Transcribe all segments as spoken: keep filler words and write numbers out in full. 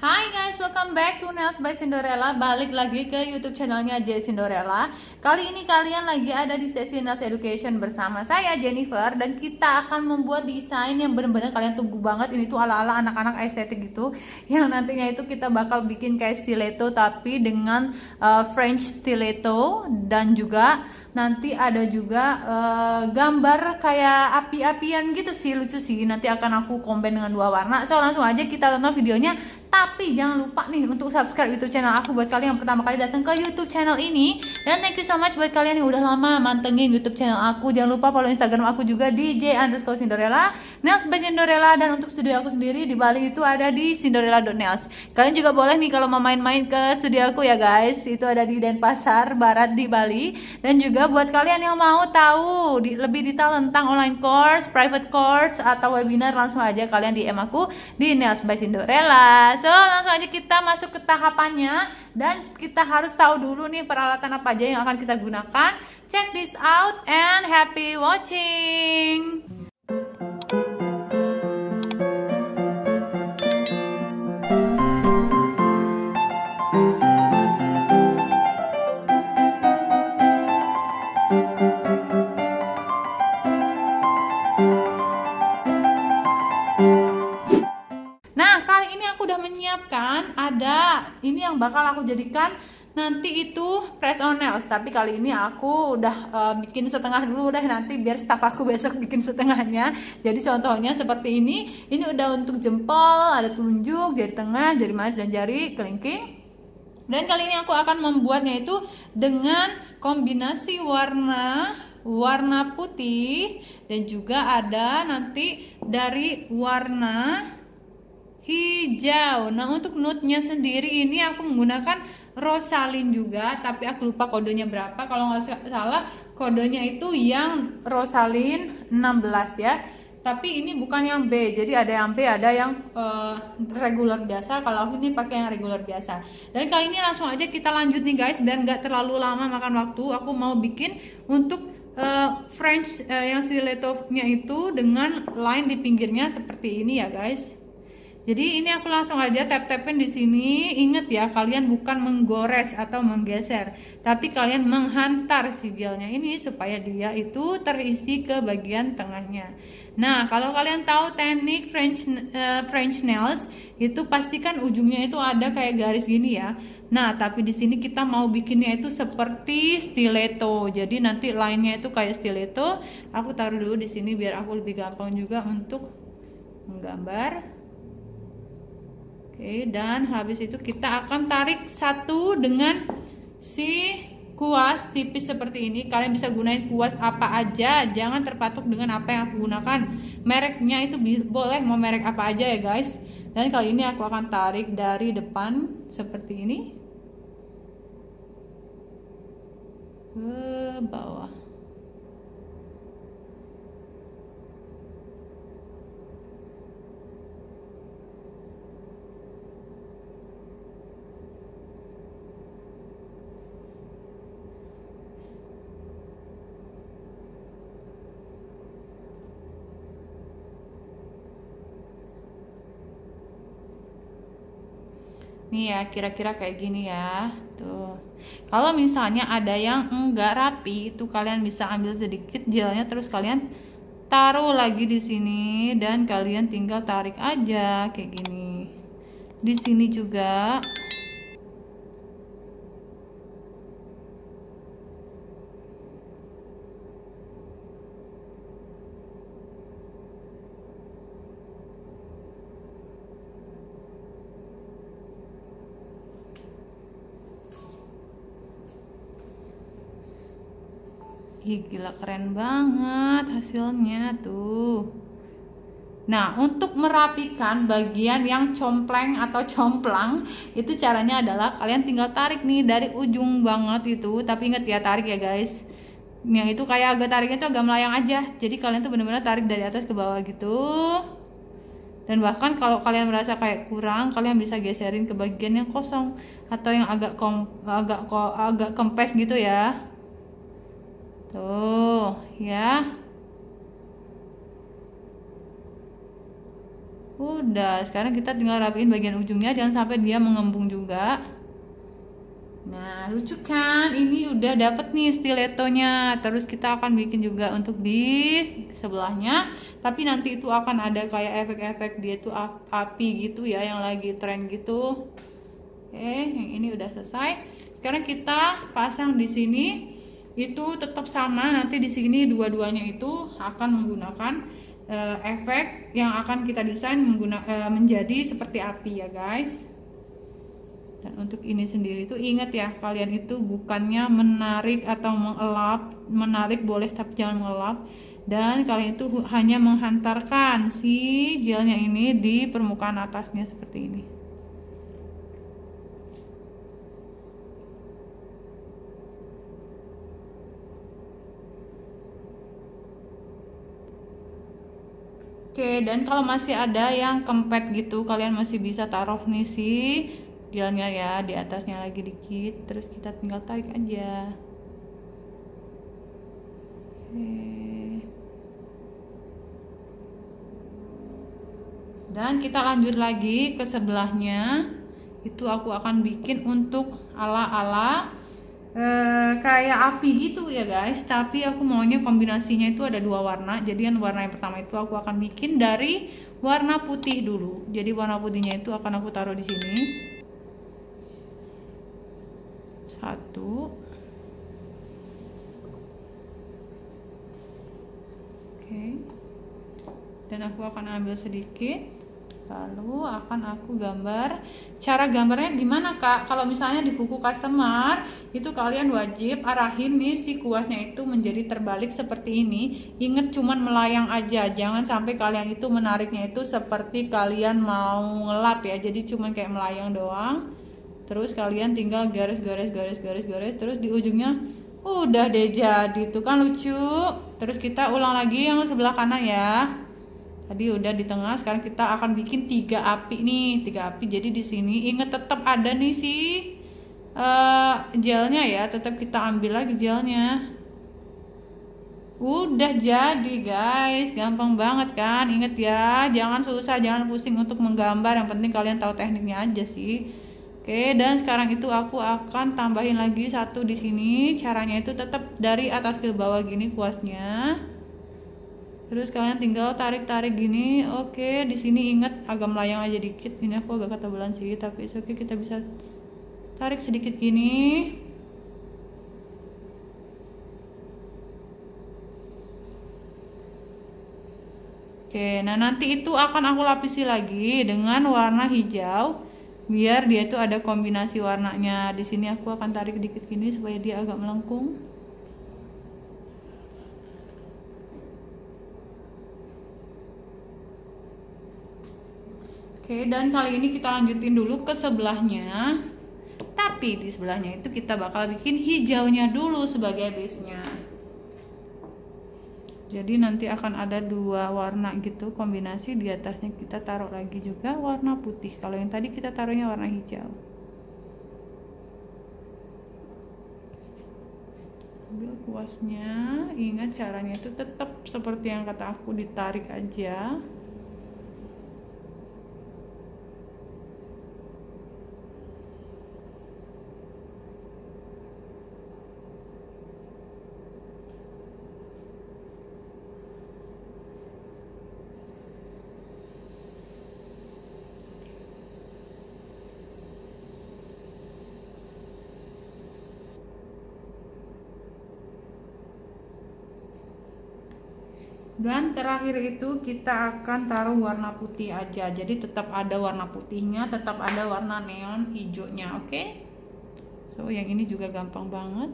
Hai guys, welcome back to Nails by Cinderella. Balik lagi ke YouTube channelnya J Cinderella. Kali ini kalian lagi ada di sesi Nails Education bersama saya Jennifer, dan kita akan membuat desain yang benar-benar kalian tunggu banget. Ini tuh ala-ala anak-anak estetik gitu, yang nantinya itu kita bakal bikin kayak stiletto tapi dengan uh, French stiletto, dan juga nanti ada juga uh, gambar kayak api-apian gitu sih, lucu sih. Nanti akan aku combine dengan dua warna. So langsung aja kita tonton videonya. Tapi jangan lupa nih untuk subscribe YouTube channel aku buat kalian yang pertama kali datang ke YouTube channel ini. Dan thank you so much buat kalian yang udah lama mantengin YouTube channel aku. Jangan lupa follow Instagram aku juga di J underscore Cinderella, Nails by Cinderella. Dan untuk studio aku sendiri di Bali itu ada di cinderella dot nails. Kalian juga boleh nih kalau mau main-main ke studio aku ya guys. Itu ada di Denpasar Barat di Bali. Dan juga buat kalian yang mau tahu di, lebih detail tentang online course, private course, atau webinar, langsung aja kalian D M aku di Nails by Cinderella. So langsung aja kita masuk ke tahapannya, dan kita harus tahu dulu nih peralatan apa aja yang akan kita gunakan. Check this out and happy watching. Menyiapkan ada ini yang bakal aku jadikan nanti itu press on nails, tapi kali ini aku udah uh, bikin setengah dulu deh, nanti biar staff aku besok bikin setengahnya. Jadi contohnya seperti ini. Ini udah untuk jempol, ada telunjuk, jari tengah, jari manis, dan jari kelingking. Dan kali ini aku akan membuatnya itu dengan kombinasi warna warna putih, dan juga ada nanti dari warna hijau. Nah, untuk nude-nya sendiri ini aku menggunakan Rosalyn juga, tapi aku lupa kodenya berapa. Kalau nggak salah kodenya itu yang Rosalyn enam belas ya. Tapi ini bukan yang B, jadi ada yang B, ada yang uh, regular biasa. Kalau aku ini pakai yang regular biasa. Dan kali ini langsung aja kita lanjut nih guys, biar nggak terlalu lama makan waktu. Aku mau bikin untuk uh, French uh, yang stiletto-nya itu dengan line di pinggirnya seperti ini ya guys. Jadi ini aku langsung aja tap-tapin di sini. Ingat ya, kalian bukan menggores atau menggeser, tapi kalian menghantar si gelnya ini supaya dia itu terisi ke bagian tengahnya. Nah, kalau kalian tahu teknik French uh, French nails itu pastikan ujungnya itu ada kayak garis gini ya. Nah, tapi di sini kita mau bikinnya itu seperti stiletto. Jadi nanti line-nya itu kayak stiletto. Aku taruh dulu di sini biar aku lebih gampang juga untuk menggambar. Oke, dan habis itu kita akan tarik satu dengan si kuas tipis seperti ini. Kalian bisa gunain kuas apa aja, jangan terpatok dengan apa yang aku gunakan. Mereknya itu boleh mau merek apa aja ya guys. Dan kali ini aku akan tarik dari depan seperti ini ke bawah. Nih ya, kira-kira kayak gini ya. Tuh. Kalau misalnya ada yang enggak rapi, itu kalian bisa ambil sedikit gelnya, terus kalian taruh lagi di sini, dan kalian tinggal tarik aja kayak gini. Di sini juga. Ih, gila keren banget hasilnya tuh. Nah, untuk merapikan bagian yang compleng atau complang, itu caranya adalah kalian tinggal tarik nih dari ujung banget itu. Tapi ingat ya, tarik ya guys. Yang itu kayak agak tariknya tuh agak melayang aja. Jadi kalian tuh bener-bener tarik dari atas ke bawah gitu. Dan bahkan kalau kalian merasa kayak kurang, kalian bisa geserin ke bagian yang kosong atau yang agak kom agak agak kempes gitu ya. Tuh, ya. Udah, sekarang kita tinggal rapiin bagian ujungnya, jangan sampai dia mengembung juga. Nah, lucu kan? Ini udah dapet nih stiletonya. Terus kita akan bikin juga untuk di sebelahnya. Tapi nanti itu akan ada kayak efek-efek dia tuh api gitu ya, yang lagi tren gitu. Oke, yang ini udah selesai. Sekarang kita pasang di sini. Itu tetap sama. Nanti di sini dua-duanya itu akan menggunakan uh, efek yang akan kita desain mengguna, uh, menjadi seperti api ya guys. Dan untuk ini sendiri itu ingat ya, kalian itu bukannya menarik atau mengelap. Menarik boleh tapi jangan mengelap. Dan kalian itu hanya menghantarkan si gelnya ini di permukaan atasnya seperti ini. Oke, dan kalau masih ada yang kempet gitu, kalian masih bisa taruh nih si gelnya ya di atasnya lagi dikit, terus kita tinggal tarik aja. Oke. Dan kita lanjut lagi ke sebelahnya. Itu aku akan bikin untuk ala-ala Eh, kayak api gitu ya guys, tapi aku maunya kombinasinya itu ada dua warna. Jadi yang warna yang pertama itu aku akan bikin dari warna putih dulu. Jadi warna putihnya itu akan aku taruh di sini. Satu. Oke. Dan aku akan ambil sedikit. Lalu akan aku gambar. Cara gambarnya gimana kak? Kalau misalnya di kuku customer itu kalian wajib arahin nih si kuasnya itu menjadi terbalik seperti ini. Ingat cuman melayang aja, jangan sampai kalian itu menariknya itu seperti kalian mau ngelap ya. Jadi cuman kayak melayang doang. Terus kalian tinggal garis-garis garis-garis garis, terus di ujungnya udah deh jadi. Tuh kan lucu. Terus kita ulang lagi yang sebelah kanan ya. Tadi udah di tengah, sekarang kita akan bikin tiga api nih, tiga api. Jadi di sini inget tetap ada nih si uh, gelnya ya, tetap kita ambil lagi gelnya. Udah jadi guys, gampang banget kan? Inget ya, jangan susah, jangan pusing untuk menggambar. Yang penting kalian tahu tekniknya aja sih. Oke, dan sekarang itu aku akan tambahin lagi satu di sini. Caranya itu tetap dari atas ke bawah gini kuasnya. Terus kalian tinggal tarik-tarik gini. Oke, di sini ingat agak melayang aja dikit. Ini aku agak ketebalan sih, tapi oke okay, kita bisa tarik sedikit gini. Oke, nah nanti itu akan aku lapisi lagi dengan warna hijau biar dia itu ada kombinasi warnanya. Di sini aku akan tarik dikit gini supaya dia agak melengkung. Oke, dan kali ini kita lanjutin dulu ke sebelahnya. Tapi di sebelahnya itu kita bakal bikin hijaunya dulu sebagai base-nya. Jadi nanti akan ada dua warna gitu kombinasi, di atasnya kita taruh lagi juga warna putih. Kalau yang tadi kita taruhnya warna hijau. Ambil kuasnya, ingat caranya itu tetap seperti yang kata aku, ditarik aja. Dan terakhir itu kita akan taruh warna putih aja. Jadi tetap ada warna putihnya, tetap ada warna neon hijaunya, oke? Okay? So yang ini juga gampang banget.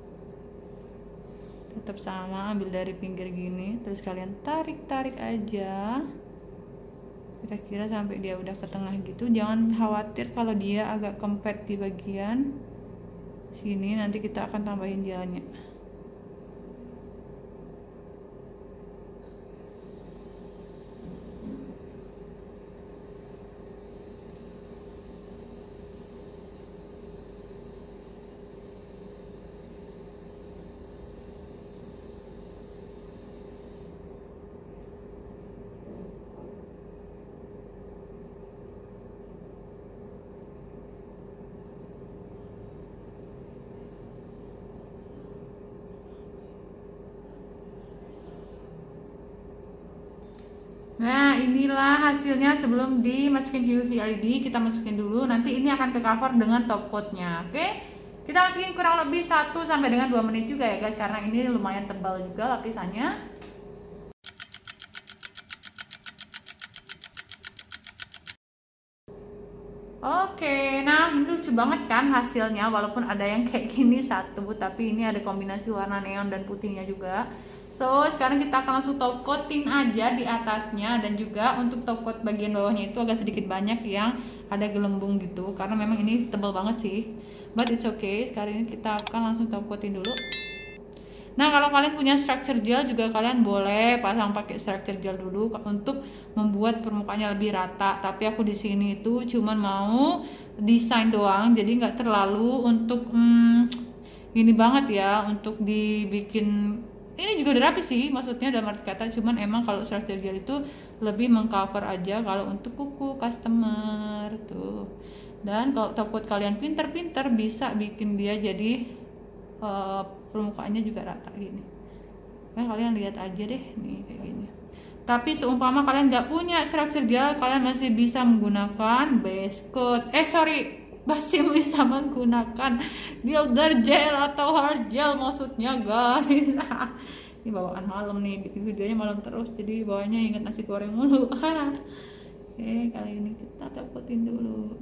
Tetap sama, ambil dari pinggir gini, terus kalian tarik-tarik aja. Kira-kira sampai dia udah ke tengah gitu. Jangan khawatir kalau dia agak kempet di bagian sini, nanti kita akan tambahin jalannya. inilah hasilnya sebelum dimasukin ke U V L E D. Kita masukin dulu, nanti ini akan ke cover dengan top coatnya. Oke, kita masukin kurang lebih satu sampai dengan dua menit juga ya guys, karena ini lumayan tebal juga lapisannya. Oke, nah ini lucu banget kan hasilnya, walaupun ada yang kayak gini satu, tapi ini ada kombinasi warna neon dan putihnya juga. So, sekarang kita akan langsung top coatin aja di atasnya, dan juga untuk top coat bagian bawahnya itu agak sedikit banyak yang ada gelembung gitu, karena memang ini tebal banget sih. But it's okay, sekarang ini kita akan langsung top coatin dulu. Nah, kalau kalian punya structure gel juga kalian boleh pasang pakai structure gel dulu untuk membuat permukaannya lebih rata. Tapi aku di sini itu cuman mau desain doang, jadi nggak terlalu untuk hmm, ini banget ya, untuk dibikin. Ini juga udah rapi sih, maksudnya dalam arti kata, cuman emang kalau structure gel itu lebih mengcover aja kalau untuk kuku customer tuh. Dan kalau top coat kalian pinter-pinter bisa bikin dia jadi Uh, permukaannya juga rata gini. Nah, kalian lihat aja deh nih kayak gini. Tapi seumpama kalian nggak punya structure gel, kalian masih bisa menggunakan base coat. Eh sorry, masih bisa menggunakan builder gel atau hard gel maksudnya guys. Ini bawaan malam nih, videonya malam terus, jadi bawahnya inget nasi goreng mulu. Oke, kali ini kita top coatin dulu.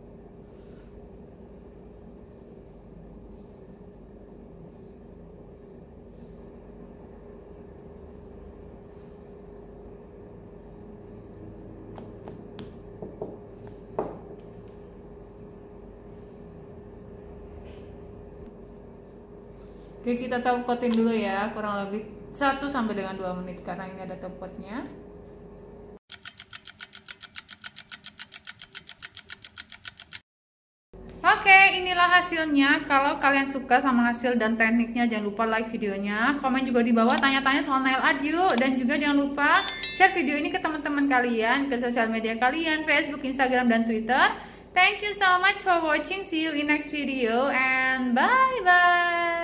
Oke, kita top coatin dulu ya, kurang lebih satu sampai dengan dua menit karena ini ada top coatnya. Oke, inilah hasilnya. Kalau kalian suka sama hasil dan tekniknya, jangan lupa like videonya, komen juga di bawah tanya-tanya soal nail art yuk, dan juga jangan lupa share video ini ke teman-teman kalian, ke sosial media kalian, Facebook, Instagram, dan Twitter. Thank you so much for watching. See you in next video and bye bye.